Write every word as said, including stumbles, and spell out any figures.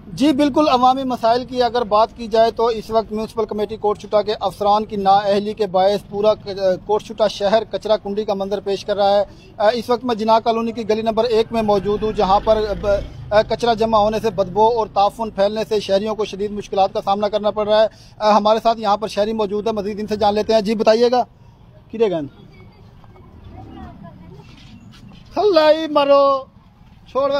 जी बिल्कुल, अवामी मसाइल की अगर बात की जाए तो इस वक्त म्यूनसिपल कमेटी कोटशुटा के अफसरान की नाअहली के बायस पूरा कोटशुटा शहर कचरा कुंडी का मंजर पेश कर रहा है। इस वक्त मैं जिना कॉलोनी की गली नंबर एक में मौजूद हूँ, जहाँ पर कचरा जमा होने से बदबू और ताफुन फैलने से शहरियों को शदीद मुश्किलात का सामना करना पड़ रहा है। हमारे साथ यहाँ पर शहरी मौजूद है, मजीद इनसे जान लेते हैं। जी बताइएगा, किरेगन खल्लाई मरो छोड़